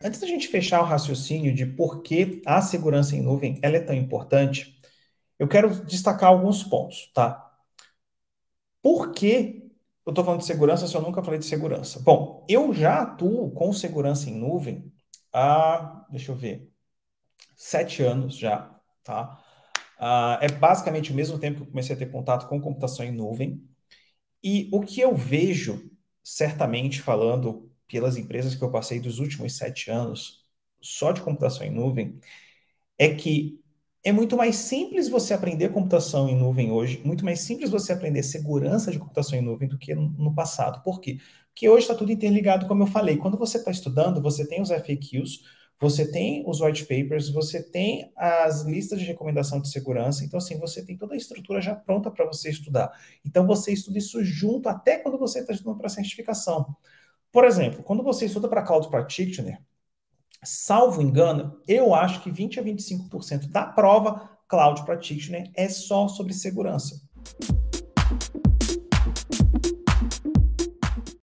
Antes da gente fechar o raciocínio de por que a segurança em nuvem ela é tão importante, eu quero destacar alguns pontos, tá? Por que eu estou falando de segurança se eu nunca falei de segurança? Bom, eu já atuo com segurança em nuvem há, deixa eu ver, 7 anos já, tá? É basicamente o mesmo tempo que eu comecei a ter contato com computação em nuvem. E o que eu vejo, certamente falando pelas empresas que eu passei dos últimos 7 anos, só de computação em nuvem, é que é muito mais simples você aprender computação em nuvem hoje, muito mais simples você aprender segurança de computação em nuvem do que no passado. Por quê? Porque hoje está tudo interligado, como eu falei. Quando você está estudando, você tem os FAQs, você tem os white papers, você tem as listas de recomendação de segurança. Então, assim, você tem toda a estrutura já pronta para você estudar. Então, você estuda isso junto até quando você está estudando para certificação. Por exemplo, quando você estuda para Cloud Practitioner, salvo engano, eu acho que 20 a 25% da prova Cloud Practitioner é só sobre segurança.